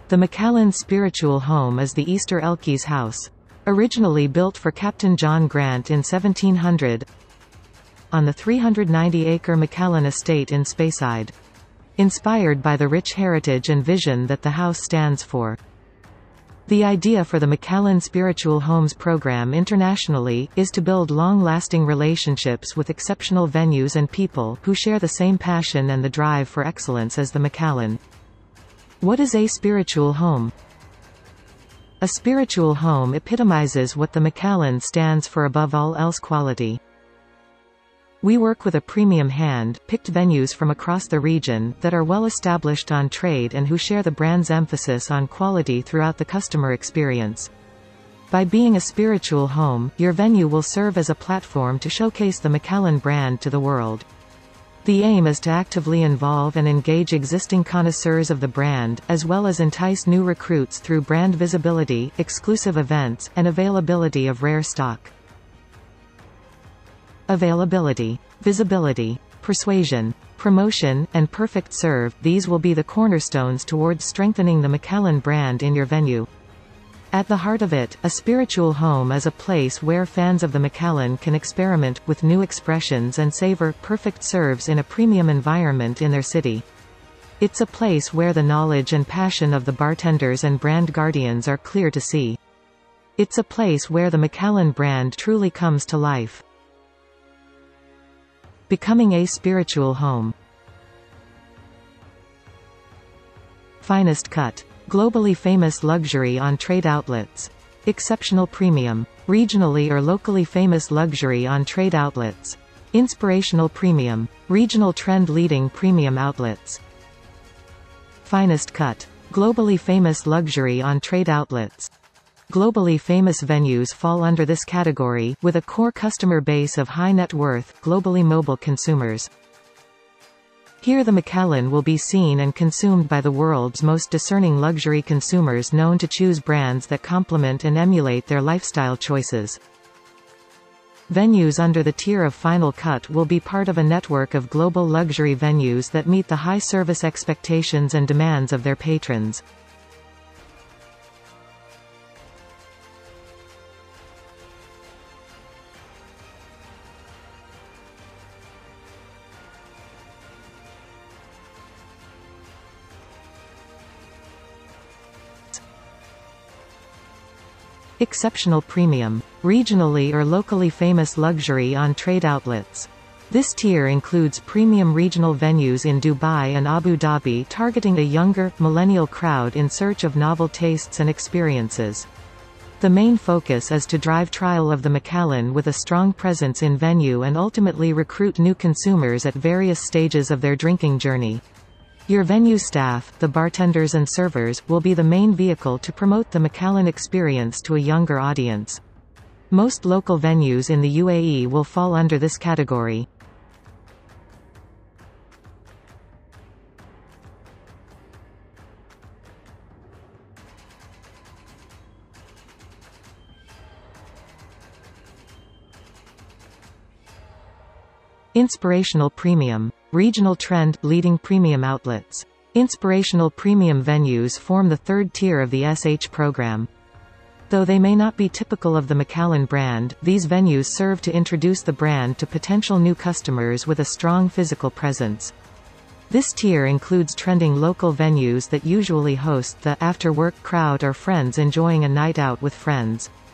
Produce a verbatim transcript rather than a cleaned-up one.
The Macallan Spiritual Home is the Easter Elchies house. Originally built for Captain John Grant in seventeen hundred on the three hundred ninety acre Macallan estate in Speyside. Inspired by the rich heritage and vision that the house stands for. The idea for the Macallan Spiritual Homes program internationally, is to build long-lasting relationships with exceptional venues and people who share the same passion and the drive for excellence as the Macallan. What is a spiritual home? A spiritual home epitomizes what the Macallan stands for above all else: quality. We work with a premium hand-picked venues from across the region that are well established on trade and who share the brand's emphasis on quality throughout the customer experience. By being a spiritual home, your venue will serve as a platform to showcase the Macallan brand to the world. The aim is to actively involve and engage existing connoisseurs of the brand, as well as entice new recruits through brand visibility, exclusive events, and availability of rare stock. Availability, visibility, persuasion, promotion, and perfect serve, these will be the cornerstones towards strengthening the Macallan brand in your venue. At the heart of it, a spiritual home is a place where fans of the Macallan can experiment with new expressions and savor perfect serves in a premium environment in their city. It's a place where the knowledge and passion of the bartenders and brand guardians are clear to see. It's a place where the Macallan brand truly comes to life. Becoming a spiritual home. Finest cut. Globally famous luxury on trade outlets. Exceptional premium. Regionally or locally famous luxury on trade outlets. Inspirational premium. Regional trend leading premium outlets. Finest cut. Globally famous luxury on trade outlets. Globally famous venues fall under this category, with a core customer base of high net worth, globally mobile consumers. Here the Macallan will be seen and consumed by the world's most discerning luxury consumers known to choose brands that complement and emulate their lifestyle choices. Venues under the tier of Final Cut will be part of a network of global luxury venues that meet the high service expectations and demands of their patrons. Exceptional premium. Regionally or locally famous luxury on trade outlets. This tier includes premium regional venues in Dubai and Abu Dhabi targeting a younger, millennial crowd in search of novel tastes and experiences. The main focus is to drive trial of the Macallan with a strong presence in venue and ultimately recruit new consumers at various stages of their drinking journey. Your venue staff, the bartenders and servers, will be the main vehicle to promote the Macallan experience to a younger audience. Most local venues in the U A E will fall under this category. Inspirational premium. Regional trend leading premium outlets. Inspirational premium venues form the third tier of the S H program. Though they may not be typical of the Macallan brand, these venues serve to introduce the brand to potential new customers with a strong physical presence. This tier includes trending local venues that usually host the after-work crowd or friends enjoying a night out with friends.